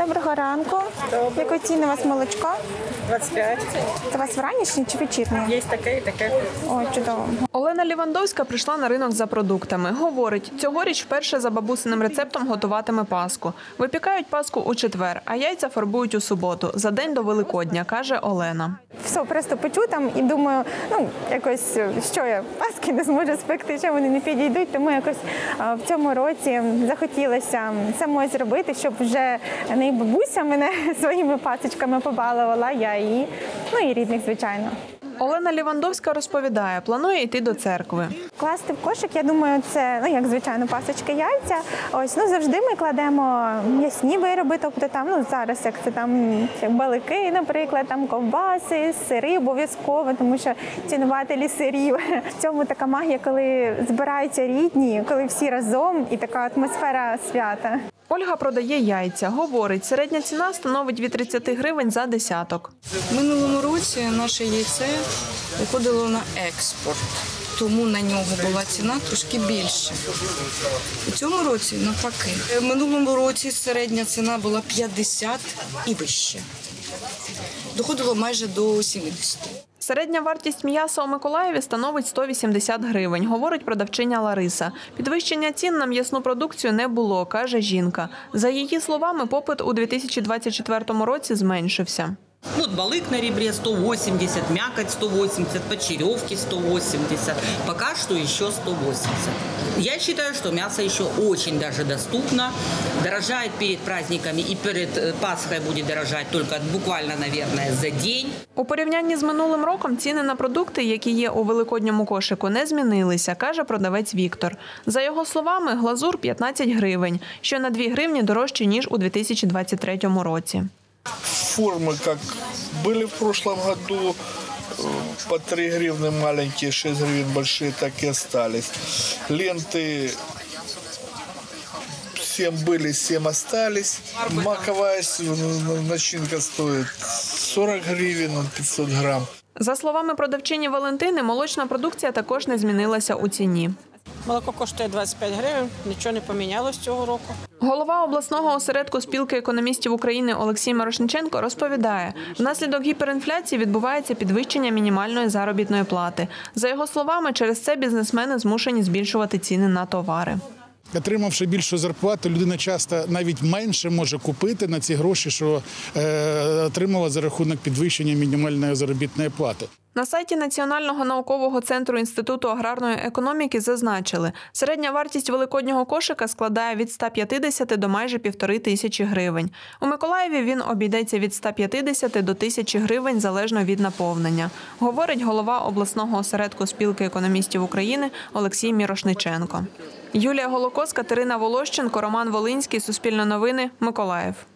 Доброго ранку. Яку ціну у вас молочко? 25. Це у вас вранішнє чи вечірнє? Є таке і таке. Ой, чудово. Олена Лівандовська прийшла на ринок за продуктами. Говорить, цьогоріч вперше за бабусиним рецептом готуватиме паску. Випікають паску у четвер, а яйця фарбують у суботу, за день до Великодня, каже Олена. Все, просто печу там і думаю, якось, що я паски не зможу спекти, що вони не підійдуть, тому якось в цьому році захотілося самою зробити, щоб вже не бабуся мене своїми пасочками побалувала, я її, і рідних, звичайно. Олена Лівандовська розповідає, планує йти до церкви. Класти в кошик, я думаю, це, як звичайно, пасочки, яйця. Завжди ми кладемо м'ясні вироби, тобто зараз, як це балики, наприклад, ковбаси, сири обов'язково, тому що цінувателі сирів. В цьому така магія, коли збираються рідні, коли всі разом і така атмосфера свята. Ольга продає яйця. Говорить, середня ціна становить від 30 гривень за десяток. В минулому році наше яйце виходило на експорт, тому на нього була ціна трошки більше. У цьому році навпаки. В минулому році середня ціна була 50 і вище. Доходило майже до 70. Середня вартість м'яса у Миколаєві становить 180 гривень, говорить продавчиня Лариса. Підвищення цін на м'ясну продукцію не було, каже жінка. За її словами, попит у 2024 році зменшився. Балык на ребре 180, мякоть 180, почеревки 180. Пока что еще 180. Я считаю, что мясо еще очень даже доступно. Дорожает перед праздниками и перед Пасхой будет дорожать только буквально, наверное, за день. У порівнянні з минулим роком ціни на продукти, які є у великодньому кошику, не змінилися, каже продавець Віктор. За його словами, глазур 15 гривень, що на 2 гривні дорожче, ніж у 2023 році. Формы, как были в прошлом году, по 3 гривны маленькие, 6 гривен большие, так и остались. Ленты 7 были, 7 остались. Маковая начинка стоит 40 гривен, 500 грамм. За словами продавчині Валентини, молочна продукція також не змінилася у ціні. Молоко коштує 25 гривень, нічого не помінялось цього року. Голова обласного осередку спілки економістів України Олексій Мирошниченко розповідає, внаслідок гіперінфляції відбувається підвищення мінімальної заробітної плати. За його словами, через це бізнесмени змушені збільшувати ціни на товари. Отримавши більшу зарплату, людина часто навіть менше може купити на ці гроші, що отримала за рахунок підвищення мінімальної заробітної плати. На сайті Національного наукового центру Інституту аграрної економіки зазначили, середня вартість великоднього кошика складає від 150 до майже 1500 гривень. У Миколаєві він обійдеться від 150 до 1000 гривень залежно від наповнення, говорить голова обласного осередку спілки економістів України Олексій Мірошниченко. Юлія Голокос, Катерина Волощенко, Роман Волинський, Суспільне новини, Миколаїв.